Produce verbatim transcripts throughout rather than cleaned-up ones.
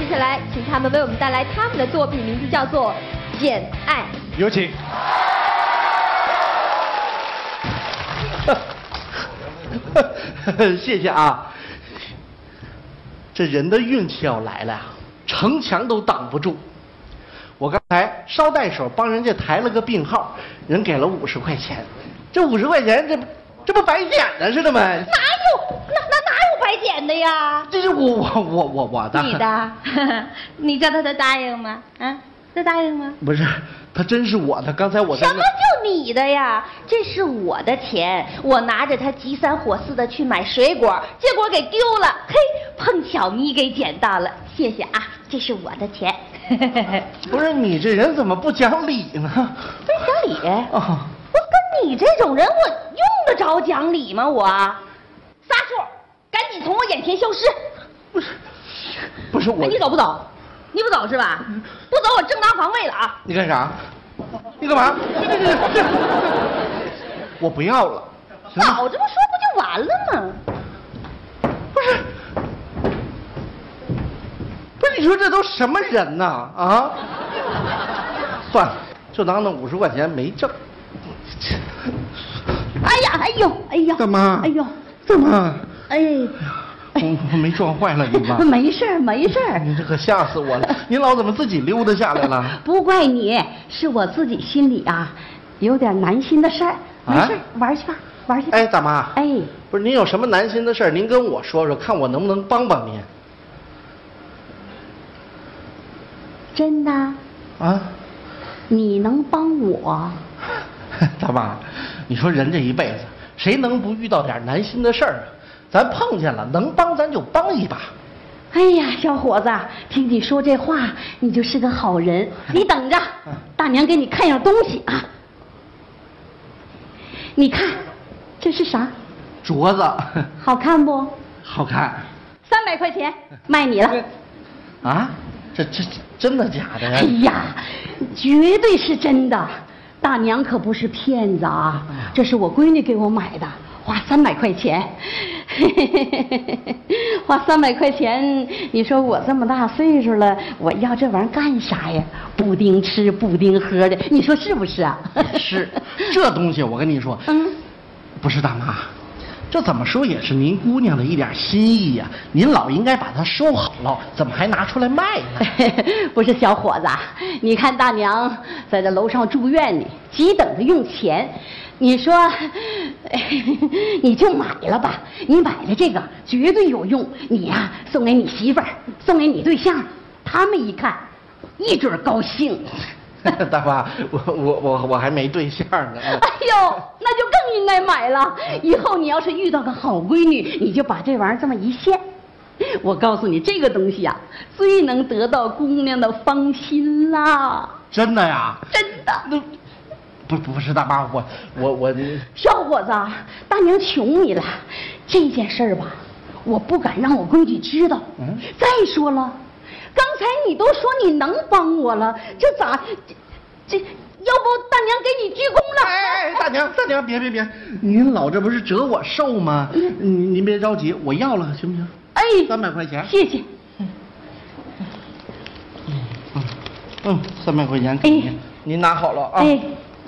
下来，请他们为我们带来他们的作品，名字叫做《简爱》。 有请。 谢谢啊。这人的运气要来了呀，城墙都挡不住。我刚才捎带手帮人家抬了个病号，人给了五十块钱。这五十块钱，这这不白捡的似的吗？哪有？ 那那哪有白捡的呀？ 这是我我我我我的。 你的？你叫他他答应吗？啊，他答应吗？ 不是，他真是我的。刚才我在那。 什么就你的呀？这是我的钱，我拿着它急三火四的去买水果，结果给丢了。嘿，碰巧你给捡到了，谢谢啊，这是我的钱。 不是你这人怎么不讲理呢？ 不是讲理啊。 哦我跟你这种人，我用得着讲理吗？我撒数，赶紧从我眼前消失！ 不是，不是我， 哎、你走不走？你不走是吧？不走，我正当防卫了啊！ 你干啥？你干嘛？这这这，我不要了。 早这么说不就完了吗？ 不是，不是，你说这都什么人呐？啊？算了，就当那五十块钱没挣。 哎呀，哎呦，哎呀， 大妈， 哎呦， 怎么？ 哎， 我我没撞坏了您吧？ 没事儿，没事儿。 您这可吓死我了！您老怎么自己溜达下来了？ 不怪你，是我自己心里啊有点难心的事儿。没事，啊、玩去吧，玩去吧。 哎，大妈， 哎， 不是您有什么难心的事儿，您跟我说说，看我能不能帮帮您。 真的？ 啊？ 你能帮我？ 大妈，你说人这一辈子，谁能不遇到点难心的事儿啊？咱碰见了，能帮咱就帮一把。 哎呀，小伙子，听你说这话，你就是个好人。你等着，大娘给你看样东西啊。你看，这是啥？ 镯子。 好看不？ 好看。 三百块钱，卖你了。 啊？这这真的假的呀？ 哎呀，绝对是真的。大娘可不是骗子啊，这是我闺女给我买的，花三百块钱，花三百块钱，你说我这么大岁数了，我要这玩意儿干啥呀？布丁吃，布丁喝的，你说是不是啊？ 是，这东西我跟你说，嗯，不是大妈，这怎么说也是您姑娘的一点心意呀、啊，您老应该把它收好了，怎么还拿出来卖呢？ 不是小伙子，你看大娘在这楼上住院呢，急等着用钱，你说，你就买了吧，你买了这个绝对有用，你呀、啊、送给你媳妇儿，送给你对象，他们一看，一准高兴。 大妈，我我我我还没对象呢。 哎呦，那就更应该买了。以后你要是遇到个好闺女，你就把这玩意儿这么一献。我告诉你，这个东西呀、啊，最能得到姑娘的芳心啦。 真的呀？ 真的。 那不不是大妈，我我我。 小伙子，大娘求你了，这件事儿吧，我不敢让我闺女知道。嗯。再说了。刚才你都说你能帮我了，这咋这这？要不大娘给你鞠躬了？ 哎哎，大娘大娘，别别别，您老这不是折我寿吗？您您别着急，我要了，行不行？ 哎， 三百块钱， 谢谢。 嗯嗯嗯，三百块钱给您，哎、您拿好了啊。哎，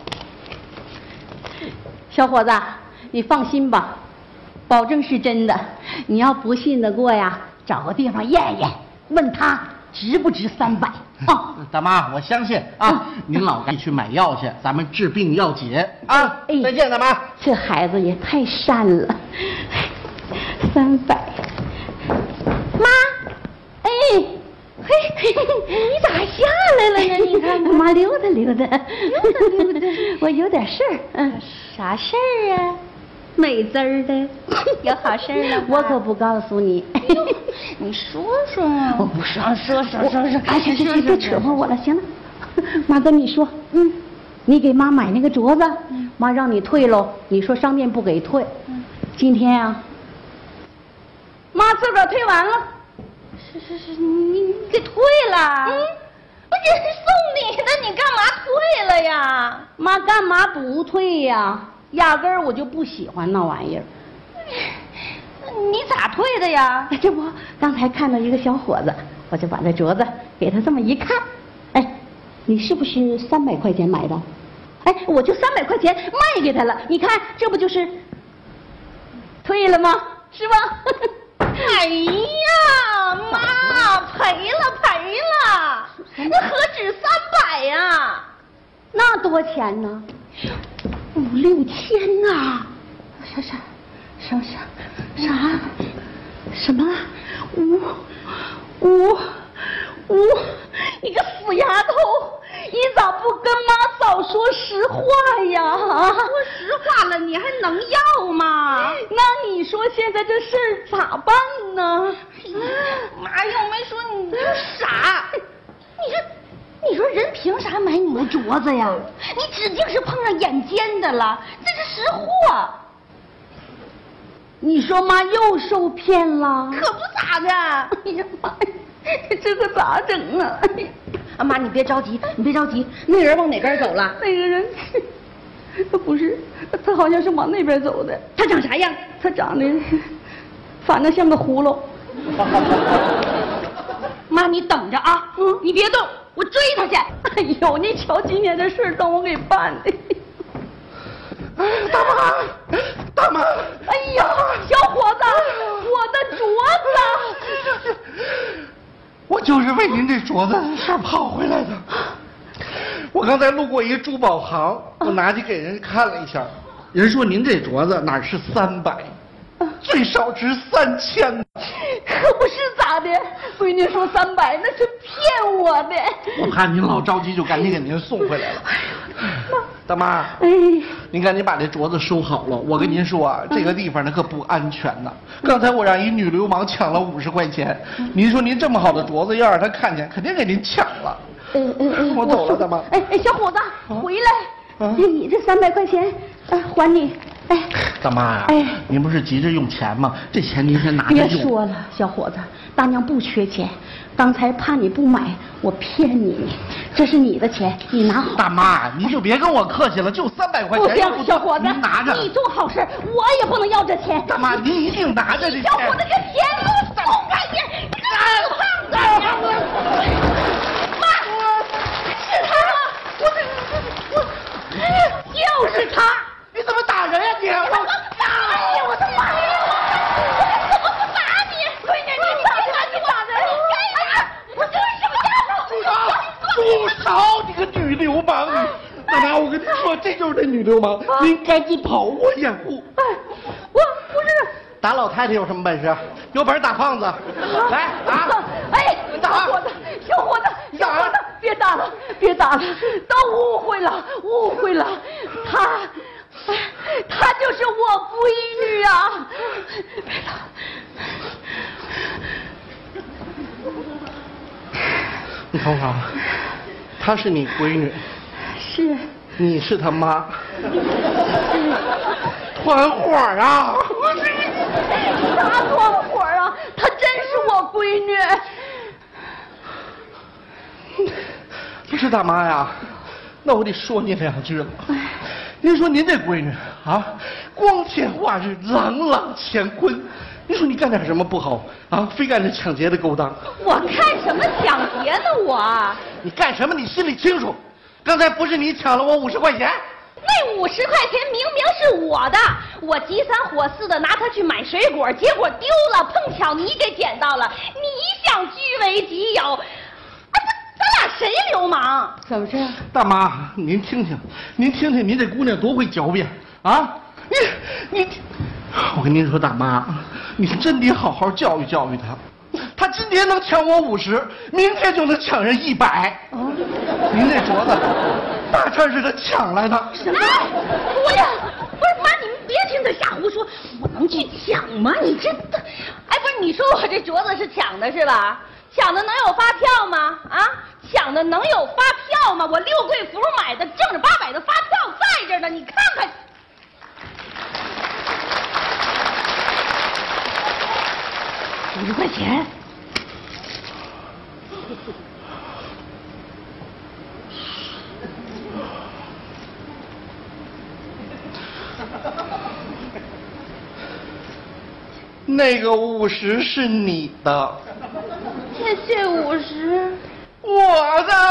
小伙子，你放心吧，保证是真的。你要不信得过呀，找个地方验验。问他值不值三百啊？ 大妈，我相信啊，嗯、您老赶紧去买药去，咱们治病要紧啊！哎、再见，大妈。 这孩子也太善了，三百。妈，哎，嘿，你咋下来了呀？你看，妈溜达溜达，溜达溜达，我有点事儿。嗯，啥事儿啊？美滋儿的，有好事了。我可不告诉你。你说说。我不说，说说说说。哎，行行行，别扯破我了，行了。妈跟你说，嗯，你给妈买那个镯子，嗯、妈让你退喽。你说商店不给退。嗯、今天啊，妈自个儿退完了。是是是，你你给退了。嗯，不是送你的，你干嘛退了呀？妈干嘛不退呀？压根儿我就不喜欢那玩意儿。你咋退的呀？这不，刚才看到一个小伙子我就把这镯子给他这么一看，哎，你是不是三百块钱买的？哎，我就三百块钱卖给他了，你看这不就是退了吗？是吧？ 哎呀，妈，赔了赔了，那何止三百呀？ 那多钱呢？五六千呐！啥啥啥啥啥什么？五五五！你个死丫头，你咋不跟妈早说实话呀？ 说实话了，你还能要吗？ 那你说现在这事儿咋办呢？ 妈又没说你就傻，你说你说人凭啥买你的镯子呀？你指定是碰上眼尖的了，这是实货。 你说妈又受骗了？ 可不咋的。 哎呀妈呀，这可咋整啊？ 啊妈，你别着急，你别着急，那人往哪边走了？ 那个人，他不是，他好像是往那边走的。 他长啥样？ 他长得，反正像个葫芦。 妈，你等着啊，嗯，你别动，我追他去。 哎呦，你瞧今天这事儿让我给办的。 哎，大妈，大妈！ 哎呀，小伙子，我的镯子！ 我就是为您这镯子事跑回来的。我刚才路过一珠宝行，我拿去给人看了一下，人说您这镯子哪是三百，最少值三千。 可不是咋的，闺女说三百那是骗我的。 我怕您老着急，就赶紧给您送回来了。大妈， 哎， 您赶紧把这镯子收好了。我跟您说啊，这个地方那可不安全呐。刚才我让一女流氓抢了五十块钱，您说您这么好的镯子，要让他看见，肯定给您抢了。 嗯嗯嗯， 我走了，大妈。 哎哎，小伙子，回来，你这三百块钱，哎，还你。哎， 大妈呀， 哎， 您不是急着用钱吗？这钱您先拿着用。 别说了，小伙子，大娘不缺钱，刚才怕你不买，我骗你，这是你的钱，你拿好。 大妈，您就别跟我客气了，就三百块钱。 不行，小伙子， 您拿着。 你做好事，我也不能要这钱。 大妈，您一定拿着这钱。 小伙子，这钱给我松开点！你这胖子！妈，是他吗？我我我，就是他。 你怎么打人呀你？我打你！我的妈呀！我怎么不打你？闺女，你打他，你打人！哎呀，我这是什么家伙？ 住手！你个女流氓！大妈，我跟你说，这就是这女流氓，您赶紧跑，我掩护。 哎，我不是打老太太有什么本事？有本事打胖子！来打！ 哎，小伙子，小伙子，小伙子，别打了，别打了，都误会了，误会了，他。她就是我闺女啊！别打！ 你瞅瞅，她是你闺女， 是， 你是她妈，团伙啊！ 啥团伙啊？她真是我闺女。 不是大妈呀，那我得说您两句了。您说您这闺女啊，光天化日，朗朗乾坤，你说你干点什么不好啊？非干这抢劫的勾当。 我看什么抢劫呢？我你干什么？你心里清楚。刚才不是你抢了我五十块钱？ 那五十块钱明明是我的，我急三火四的拿它去买水果，结果丢了，碰巧你给捡到了。你想据为己有？哎，不，咱俩谁流氓？ 怎么着？ 大妈，您听听，您听听，您这姑娘多会狡辩啊！你你，我跟您说，大妈，你真得好好教育教育她。她今天能抢我五十，明天就能抢人一百。啊，您这镯子，大串是她抢来的。 什么？姑娘，不是妈，你们别听她瞎胡说，我能去抢吗？你这，哎，不是，你说我这镯子是抢的是吧？抢的能有发票吗？啊，抢的能有发票吗？我六桂福买的正儿八百的发票在这儿呢，你看看。五十块钱。 那个五十是你的。 这也借五十。 我的。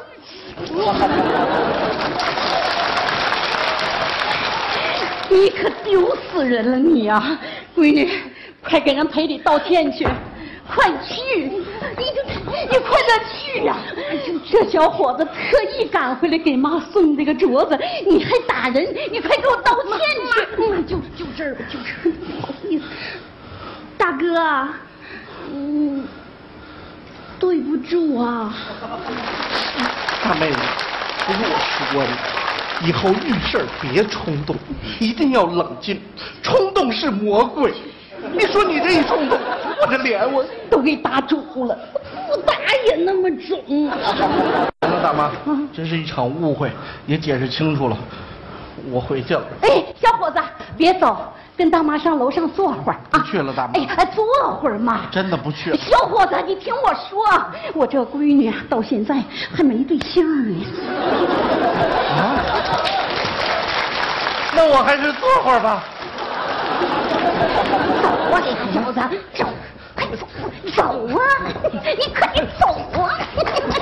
你可丢死人了你呀！闺女，快给人赔礼道歉去，快去！你就你快点去呀！这小伙子特意赶回来给妈送这个镯子，你还打人，你快给我道歉去！嗯，就就这儿吧，就这儿，不好意思，大哥，嗯，对不住啊。 大妹子，不是我说的。以后遇事儿别冲动，一定要冷静。冲动是魔鬼。你说你这一冲动，我这脸我都给打肿了，不打也那么肿。 行了，大妈，这是一场误会，也解释清楚了，我回去了。 哎，小伙子，别走，跟大妈上楼上坐会儿啊。 不去了，大妈。 哎，坐会儿嘛。 真的不去了。 小伙子，你听我说，我这闺女到现在还没对象呢。 啊？那我还是坐会儿吧。 走啊，小伙子，走，快走，走啊！你快点走啊！